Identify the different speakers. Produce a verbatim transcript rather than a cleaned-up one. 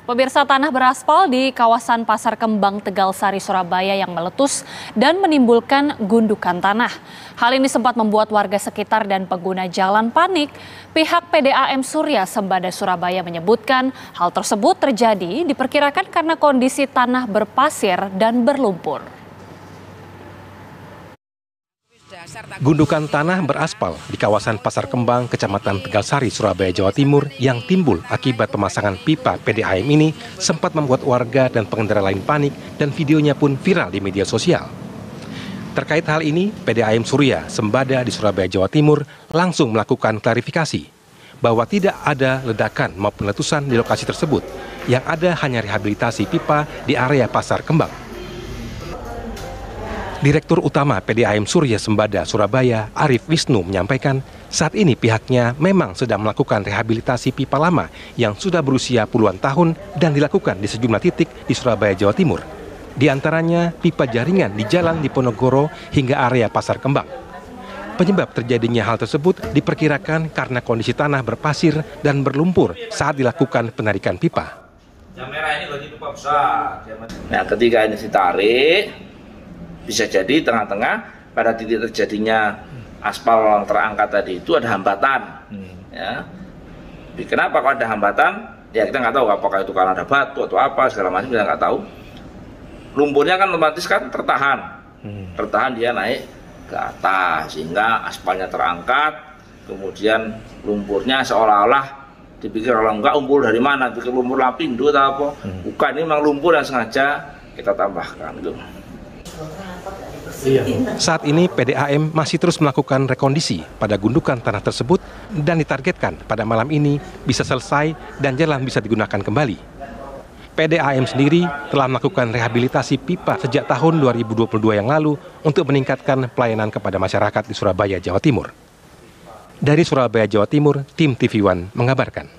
Speaker 1: Pemirsa, tanah beraspal di kawasan Pasar Kembang, Tegalsari, Surabaya yang meletus dan menimbulkan gundukan tanah. Hal ini sempat membuat warga sekitar dan pengguna jalan panik. Pihak P D A M Surya Sembada Surabaya menyebutkan hal tersebut terjadi diperkirakan karena kondisi tanah berpasir dan berlumpur.
Speaker 2: Gundukan tanah beraspal di kawasan Pasar Kembang, Kecamatan Tegalsari, Surabaya, Jawa Timur yang timbul akibat pemasangan pipa P D A M ini sempat membuat warga dan pengendara lain panik dan videonya pun viral di media sosial. Terkait hal ini, P D A M Surya Sembada di Surabaya, Jawa Timur langsung melakukan klarifikasi bahwa tidak ada ledakan maupun letusan di lokasi tersebut, yang ada hanya rehabilitasi pipa di area Pasar Kembang. Direktur Utama P D A M Surya Sembada Surabaya, Arif Wisnu, menyampaikan saat ini pihaknya memang sedang melakukan rehabilitasi pipa lama yang sudah berusia puluhan tahun dan dilakukan di sejumlah titik di Surabaya, Jawa Timur. Di antaranya pipa jaringan di Jalan Diponegoro hingga area Pasar Kembang. Penyebab terjadinya hal tersebut diperkirakan karena kondisi tanah berpasir dan berlumpur saat dilakukan penarikan pipa.
Speaker 3: Yang merah ini berarti pipa besar. Nah, ketika ini ditarik, bisa jadi tengah-tengah pada titik terjadinya aspal terangkat tadi itu ada hambatan. Hmm. Ya. Kenapa kalau ada hambatan? Ya kita nggak tahu apakah itu karena ada batu atau apa segala macam, kita nggak tahu. Lumpurnya kan otomatis kan tertahan, hmm. tertahan dia naik ke atas sehingga aspalnya terangkat. Kemudian lumpurnya seolah-olah dipikir kalau enggak lumpur dari mana? Pikir lumpur lapindo atau apa? Hmm. Bukan, ini memang lumpur yang sengaja kita tambahkan gitu.
Speaker 2: Saat ini P D A M masih terus melakukan rekondisi pada gundukan tanah tersebut dan ditargetkan pada malam ini bisa selesai dan jalan bisa digunakan kembali. P D A M sendiri telah melakukan rehabilitasi pipa sejak tahun dua ribu dua puluh dua yang lalu untuk meningkatkan pelayanan kepada masyarakat di Surabaya, Jawa Timur. Dari Surabaya, Jawa Timur, tim T V One mengabarkan.